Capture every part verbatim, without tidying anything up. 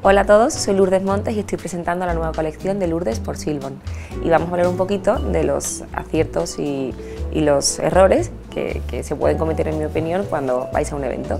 Hola a todos, soy Lourdes Montes y estoy presentando la nueva colección de Lourdes por Silbon. Y vamos a hablar un poquito de los aciertos y, y los errores que, que se pueden cometer, en mi opinión, cuando vais a un evento.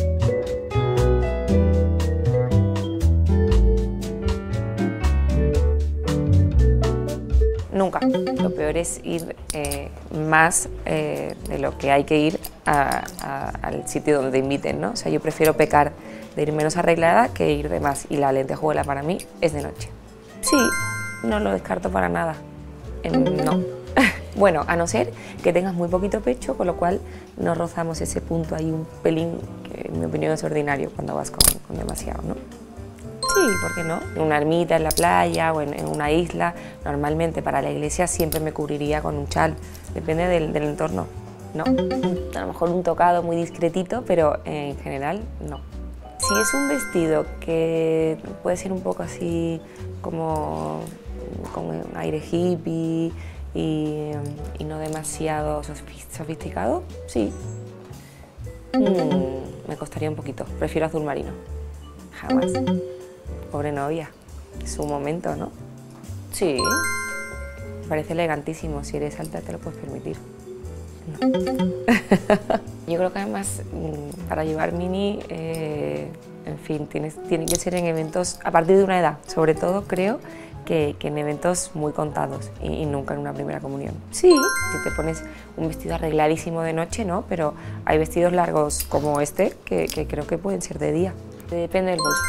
Nunca. Lo peor es ir eh, más eh, de lo que hay que ir a, a, al sitio donde te inviten, ¿no? O sea, yo prefiero pecar de ir menos arreglada que ir de más, y la lentejuela para mí es de noche. Sí, no lo descarto para nada. Eh, no. Bueno, a no ser que tengas muy poquito pecho, con lo cual no rozamos ese punto ahí un pelín, que en mi opinión es ordinario cuando vas con, con demasiado, ¿no? Sí, ¿por qué no? En una ermita en la playa o en, en una isla, normalmente para la iglesia siempre me cubriría con un chal, depende del, del entorno, no. A lo mejor un tocado muy discretito, pero en general no. Si es un vestido que puede ser un poco así como con un aire hippie y, y no demasiado sofisticado, sí. Mm, me costaría un poquito, prefiero azul marino, jamás. Pobre novia, su momento, ¿no? Sí, me parece elegantísimo, si eres alta te lo puedes permitir. No. Yo creo que además para llevar mini, eh, en fin, tienes, tiene que ser en eventos a partir de una edad, sobre todo creo que, que en eventos muy contados y, y nunca en una primera comunión. Sí, si te pones un vestido arregladísimo de noche, no, pero hay vestidos largos como este que, que creo que pueden ser de día. Depende del bolso.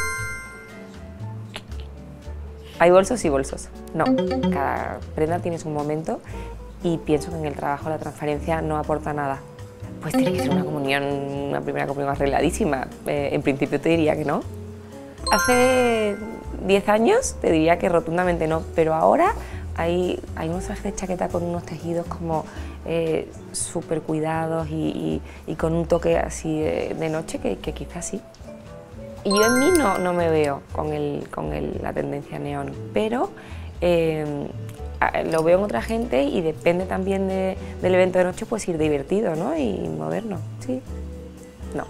Hay bolsos y bolsos. No, cada prenda tiene su momento y pienso que en el trabajo la transparencia no aporta nada. Pues tiene que ser una comunión, una primera comunión arregladísima. Eh, en principio te diría que no. Hace diez años te diría que rotundamente no, pero ahora hay, hay unos trajes de chaqueta con unos tejidos como eh, súper cuidados y, y, y con un toque así de, de noche que, que quizás sí. Y yo en mí no, no me veo con, el, con el, la tendencia neón, pero eh, lo veo en otra gente y depende también de, del evento de noche, pues ir divertido, ¿no? Y moderno, sí. No.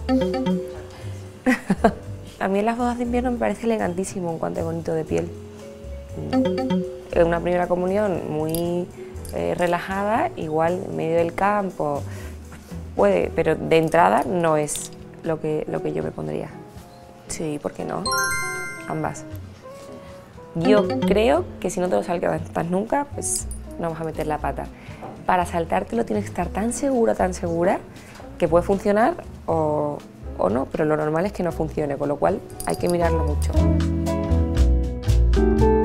A mí en las bodas de invierno me parece elegantísimo un guante bonito de piel. En una primera comunión muy eh, relajada, igual en medio del campo, puede, pero de entrada no es lo que, lo que yo me pondría. Sí, ¿por qué no? Ambas. Yo creo que si no te lo saltas nunca, pues no vas a meter la pata. Para saltártelo tienes que estar tan segura, tan segura, que puede funcionar o, o no, pero lo normal es que no funcione, con lo cual hay que mirarlo mucho.